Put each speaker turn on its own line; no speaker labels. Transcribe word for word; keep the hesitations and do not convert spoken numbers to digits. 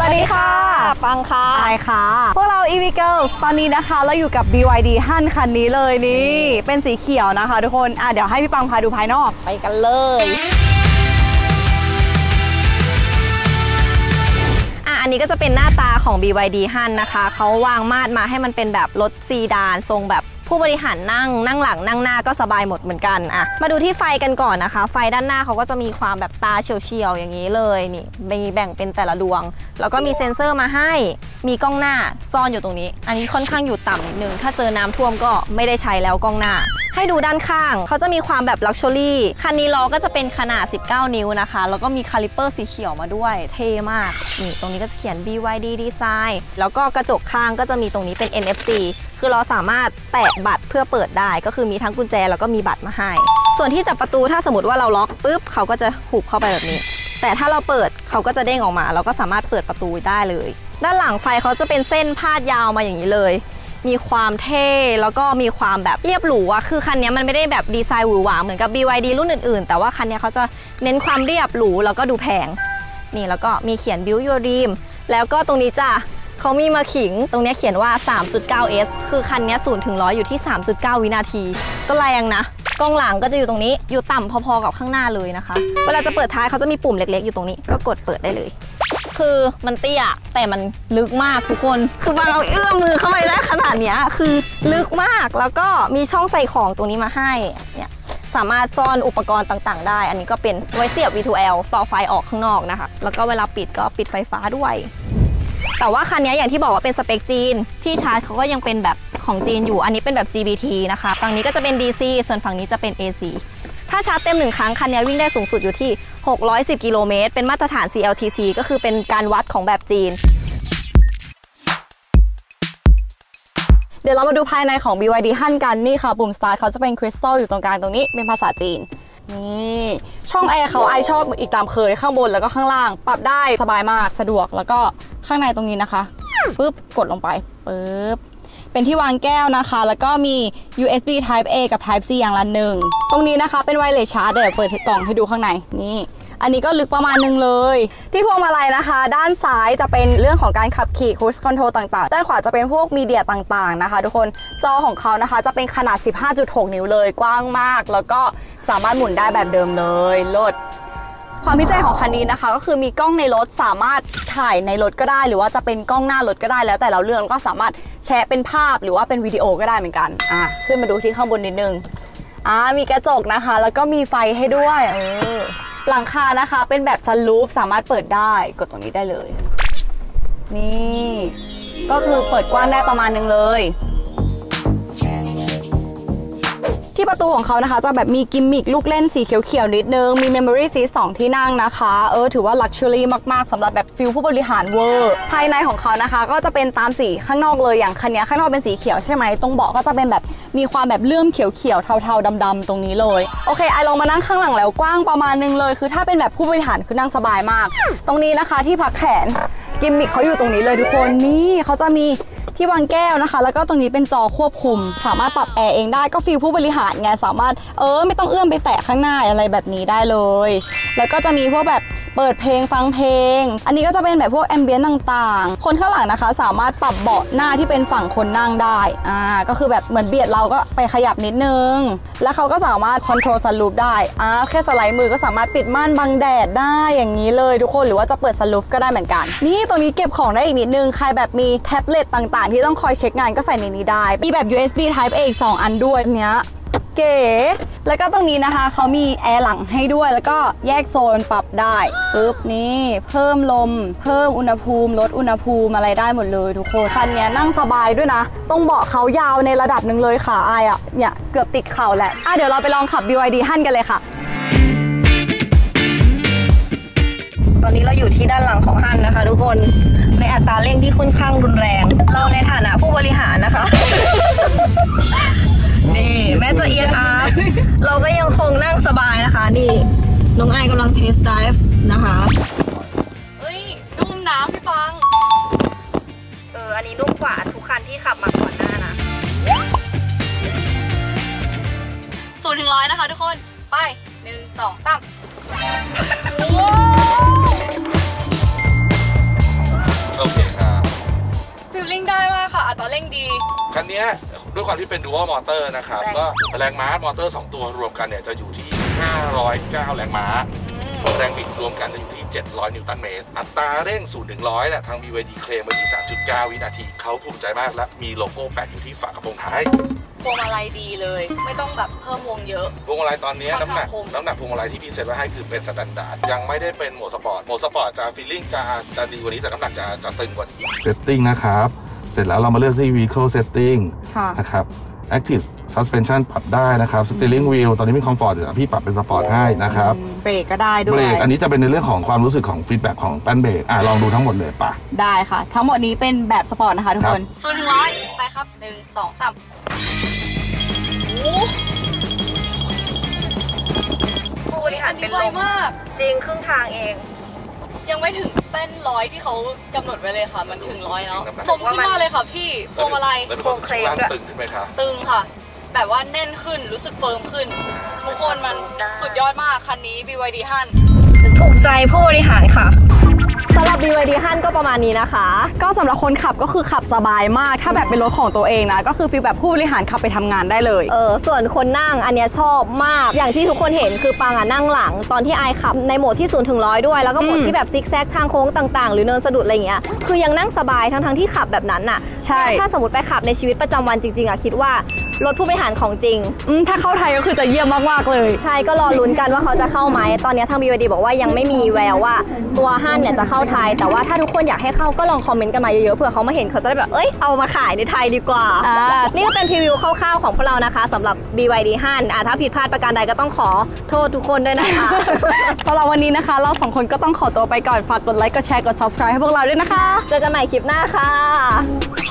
วัสดีค่ะปังค่ะ
ไอค่ะพวกเรา อี วี Girls ตอนนี้นะคะเราอยู่กับ บี วาย ดี ฮั่นคันนี้เลยนี่เป็นสีเขียวนะคะทุกคนอ่ะเดี๋ยวให้พี่ปังพาดูภายนอก
ไปกันเลยอ่ะอันนี้ก็จะเป็นหน้าตาของ บี วาย ดี ฮั่นนะคะเขาวางมาตรมาให้มันเป็นแบบรถซีดานทรงแบบผู้บริหารนั่งนั่งหลังนั่งหน้าก็สบายหมดเหมือนกันอ่ะมาดูที่ไฟกันก่อนนะคะไฟด้านหน้าเขาก็จะมีความแบบตาเฉียวๆอย่างนี้เลยนี่มีแบ่งเป็นแต่ละดวงแล้วก็มีเซ็นเซอร์มาให้มีกล้องหน้าซ่อนอยู่ตรงนี้อันนี้ค่อนข้างอยู่ต่ำนิดนึงถ้าเจอน้ำท่วมก็ไม่ได้ใช้แล้วกล้องหน้าให้ดูด้านข้างเขาจะมีความแบบลักชัวรี่คันนี้ล้อก็จะเป็นขนาดสิบเก้านิ้วนะคะแล้วก็มีคาลิปเปอร์สีเขียวมาด้วยเท่มากนี่ตรงนี้ก็จะเขียน บี วาย ดี Design แล้วก็กระจกข้างก็จะมีตรงนี้เป็น เอ็น เอฟ ซี คือเราสามารถแตะบัตรเพื่อเปิดได้ก็คือมีทั้งกุญแจแล้วก็มีบัตรมาให้ส่วนที่จับประตูถ้าสมมติว่าเราล็อกปุ๊บเขาก็จะหุบเข้าไปแบบนี้แต่ถ้าเราเปิดเขาก็จะเด้งออกมาเราก็สามารถเปิดประตูได้เลยด้านหลังไฟเขาจะเป็นเส้นพาดยาวมาอย่างนี้เลยมีความเท่แล้วก็มีความแบบเรียบหรูอะคือคันนี้มันไม่ได้แบบดีไซน์หวือหวาเหมือนกับ บี วาย ดี รุ่นอื่นๆแต่ว่าคันนี้เขาจะเน้นความเรียบหรูแล้วก็ดูแพงนี่แล้วก็มีเขียน Build Your Dream แล้วก็ตรงนี้จ้ะเขามีมาขิงตรงนี้เขียนว่า สามจุดเก้า เอส คือคันนี้ศูนย์ถึงร้อยอยู่ที่ สามจุดเก้า วินาทีก็แรงนะกล้องหลังก็จะอยู่ตรงนี้อยู่ต่ำพอๆกับข้างหน้าเลยนะคะเวลาจะเปิดท้ายเขาจะมีปุ่มเล็กๆอยู่ตรงนี้ก็กดเปิดได้เลยคือมันเตี้ยแต่มันลึกมากทุกคนคือบางเอาเอื้อมมือเข้าไปได้ขนาดนี้คือลึกมากแล้วก็มีช่องใส่ของตรงนี้มาให้เนี่ยสามารถซ่อนอุปกรณ์ต่างๆได้อันนี้ก็เป็นไว้เสียบ วี ทู แอล ต่อไฟออกข้างนอกนะคะแล้วก็เวลาปิดก็ปิดไฟฟ้าด้วยแต่ว่าคันนี้อย่างที่บอกว่าเป็นสเปคจีนที่ชาร์จเขาก็ยังเป็นแบบของจีนอยู่อันนี้เป็นแบบ จี บี ที นะคะฝั่งนี้ก็จะเป็น ดี ซี ส่วนฝั่งนี้จะเป็น เอ ซี ถ้าชาร์จเต็มหนึ่งครั้งคันนี้วิ่งได้สูงสุดอยู่ที่หกร้อยสิบกิโลเมตรเป็นมาตรฐาน ซี แอล ที ซี ก็คือเป็นการวัดของแบบจีนเดี๋ยวเรามาดูภายในของ บี วาย ดี ฮั่นกันนี่ค่ะปุ่ม start เขาจะเป็นคริสตัลอยู่ตรงกลางตรงนี้เป็นภาษาจีนนี่ช่องแอร์เขาไอชอบอีกตามเคยข้างบนแล้วก็ข้างล่างปรับได้สบายมากสะดวกแล้วก็ข้างในตรงนี้นะคะปึ๊บกดลงไปปึ๊บเป็นที่วางแก้วนะคะแล้วก็มี ยู เอส บี Type A กับ Type C อย่างละหนึ่งตรงนี้นะคะเป็นไวเลสชาร์จเดี๋ยวเปิดกล่องให้ดูข้างในนี่อันนี้ก็ลึกประมาณนึงเลยที่พวงมาลัยนะคะด้านซ้ายจะเป็นเรื่องของการขับขี่ Cruise Control ต่างๆด้านขวาจะเป็นพวกมีเดียต่างๆนะคะทุกคนจอของเขานะคะจะเป็นขนาด สิบห้าจุดหก นิ้วเลยกว้างมากแล้วก็สามารถหมุนได้แบบเดิมเลยโลดความพิเศษของคันนี้นะคะก็คือมีกล้องในรถสามารถถ่ายในรถก็ได้หรือว่าจะเป็นกล้องหน้ารถก็ได้แล้วแต่เราเลือกก็สามารถแชร์เป็นภาพหรือว่าเป็นวิดีโอก็ได้เหมือนกันอ่ะขึ้นมาดูที่ข้างบนนิดนึงอ่ามีกระจกนะคะแล้วก็มีไฟให้ด้วยเออหลังคานะคะเป็นแบบซันรูฟสามารถเปิดได้กดตรงนี้ได้เลยนี่ก็คือเปิดกว้างได้ประมาณนึงเลยที่ประตูของเขานะคะจะแบบมีกิมมิคลูกเล่นสีเขียวๆนิดนึงมี Memory Seat สองที่นั่งนะคะเออถือว่า Luxury มากๆสำหรับแบบฟิลผู้บริหารเวอร์ภายในของเขานะคะก็จะเป็นตามสีข้างนอกเลยอย่างคันนี้ข้างนอกเป็นสีเขียวใช่ไหมตรงเบาะก็จะเป็นแบบมีความแบบเลื่อมเขียวๆเทาๆดำๆตรงนี้เลยโอเคไอลองมานั่งข้างหลังแล้วกว้างประมาณนึงเลยคือถ้าเป็นแบบผู้บริหารคือนั่งสบายมากตรงนี้นะคะที่พักแขนกิมมิคเขาอยู่ตรงนี้เลยทุกคนนี่เขาจะมีที่วางแก้วนะคะแล้วก็ตรงนี้เป็นจอควบคุมสามารถปรับแอร์เองได้ก็ฟีลผู้บริหารไงสามารถเออไม่ต้องเอื้อมไปแตะข้างหน้าอะไรแบบนี้ได้เลยแล้วก็จะมีพวกแบบเปิดเพลงฟังเพลงอันนี้ก็จะเป็นแบบพวกแอมเบียนต์ต่างๆคนข้างหลังนะคะสามารถปรับเบาะหน้าที่เป็นฝั่งคนนั่งได้อ่าก็คือแบบเหมือนเบียดเราก็ไปขยับนิดนึงแล้วเขาก็สามารถคอนโทรลซันรูฟได้อ่าแค่สไลด์มือก็สามารถปิดม่านบังแดดได้อย่างนี้เลยทุกคนหรือว่าจะเปิดซันรูฟก็ได้เหมือนกันนี่ตรงนี้เก็บของได้อีกนิดนึงใครแบบมีแท็บเล็ตต่างๆที่ต้องคอยเช็คงานก็ใส่ในนี้ได้มีแบบ ยู เอส บี Type A อีกสองอันด้วยเนี้ยเก๋แล้วก็ตรงนี้นะคะเขามีแอร์หลังให้ด้วยแล้วก็แยกโซนปรับได้ปึ๊บนี่เพิ่มลมเพิ่มอุณหภูมิลดอุณหภูมิอะไรได้หมดเลยทุกคนคันนี้นั่งสบายด้วยนะตรงเบาะเขายาวในระดับหนึ่งเลยขาไออ่ะเนี่ยเกือบติดเข่าแหละอ่ะเดี๋ยวเราไปลองขับ บี วาย ดี ฮั่นกันเลยค่ะตอนนี้เราอยู่ที่ด้านหลังของฮั่นนะคะทุกคนในอัตราเร่งที่ค่อนข้างรุนแรงเราในฐานะผู้บริหารนะคะ นี่แม้จะเอียงอาร์เราก็ยังคงนั่งสบายนะคะนี่น้องไอกำลังเทสไดฟ์นะคะเฮ้ยนุ่มน้ำพี่ฟังเอออันนี้นุ่มกว่าทุกคันที่ขับมาก่อนหน้านะศูนย์ถึงร้อยนะคะทุกคนไปหนึ่งสองสาม
ลิ่งได้มากค่ะอัตราเร่งดี
คันนี้ด้วยความที่เป็น Dual Motor นะครับก็แรงม้ามอเตอร์สองตัวรวมกันเนี่ยจะอยู่ที่ห้าร้อยเก้าแรงม้าแรงบิดรวมกันจะอยู่ที่เจ็ดร้อยนิวตันเมตรอัตราเร่งศูนย์ถึงร้อยเนี่ยทาง บี วาย ดี เคลมไว้ที่ สามจุดเก้า วินาทีเขาภูมิใจมากและมีโลโก้แปะอยู่ที่ฝากระโปรงท้าย
พวงมาลัยดีเลยไม่ต้องแบบเพิ่มวงเยอะ
พวงมาลัยตอนนี้น้ำหนักน้ำหนักพวงมาลัยที่พี่เซ็ตไว้ให้คือเป็นสแตนดาร์ดยังไม่ได้เป็นโหมดสปอร์ตโหมดสปอร์ตจะฟีลลิ่งจะจะดีกว่านี้แต่น้ำหนักจะจะตึงกว่านี้เซตติ้งนะครับเสร็จแล้วเรามาเลือกที่ Vehicle Setting นะครับ Active Suspension ปรับได้นะครับ Steering Wheel ตอนนี้มี Comfort อยู่พี่ปรับเป็นสปอร์ตให้นะครับ
เบรกก็ได้ด้วย
เบรกอันนี้จะเป็นในเรื่องของความรู้สึกของฟีดแบ็กของแป้นเบรกอ่ะลองดูทั้งหมดเลยป่ะ
ได้ค่ะทั้งหมดนี้เป็นแบบสปอร์ตนะคะทุกคนศูนย์ถึงร้อยไปครับหนึ่งสองสาม
ผู้บริหารเป็นลมมากจริงครึ่งทางเอง
ยังไม่ถึงเต้นร้อยที่เขากำหนดไว้เลยค่ะมันถึงร้อยเนาะคมขึ้นมาเลยค่ะพี่พวงมาลัย
โครงเคลมตึงขึ้นไหมคะ
ตึงค่ะแบบว่าแน่นขึ้นรู้สึกเฟิร์มขึ้นทุกคนมันสุดยอดมากคันนี้ บี วาย ดี ฮั่น
ถูกใจผู้บริหารค่ะสำหรับ บี วาย ดี ฮั่นก็ประมาณนี้นะคะ
ก็สำหรับคนขับก็คือขับสบายมากถ้าแบบเป็นรถของตัวเองนะก็คือฟีลแบบผู้บริหารขับไปทำงานได้เลย
เออส่วนคนนั่งอันเนี้ยชอบมากอย่างที่ทุกคนเห็นคือปังอ่ะนั่งหลังตอนที่ไอขับในโหมดที่ศูนย์ถึงร้อยด้วยแล้วก็โหมดที่แบบซิกแซกทางโค้งต่างๆหรือเนินสะดุดอะไรเงี้ยคือยังนั่งสบายทั้งๆที่ขับแบบนั้นน่ะ
ใช่
ถ้าสมมติไปขับในชีวิตประจำวันจริงๆอ่ะคิดว่ารถผู้บริหารของจริง
ถ้าเข้าไทยก็คือจะเยี่ยมมากๆเลย
ใช่ก็รอลุ้นกันว่าเขาจะเข้าไหมตอนนี้ทาง บี วาย ดี บอกว่ายังไม่มีแววว่าตัวฮั่นเนี่ยจะเข้าไทยแต่ว่าถ้าทุกคนอยากให้เข้าก็ลองคอมเมนต์กันมาเยอะๆเผื่อเขามาเห็นเขาจะได้แบบเอ้ยเอามาขายในไทยดีกว่านี่ก็เป็นพรีวิวคร่าวๆของพวกเรานะคะสำหรับ บี วาย ดี ฮั่นถ้าผิดพลาดประการใดก็ต้องขอโทษทุกคนด้วยนะคะ
สำหรับวันนี้นะคะเราสองคนก็ต้องขอตัวไปก่อนฝากกดไลค์กดแชร์กด ซับสไครบ์ ให้พวกเราด้วยนะคะ
เจอกันใหม่คลิปหน้าค่ะ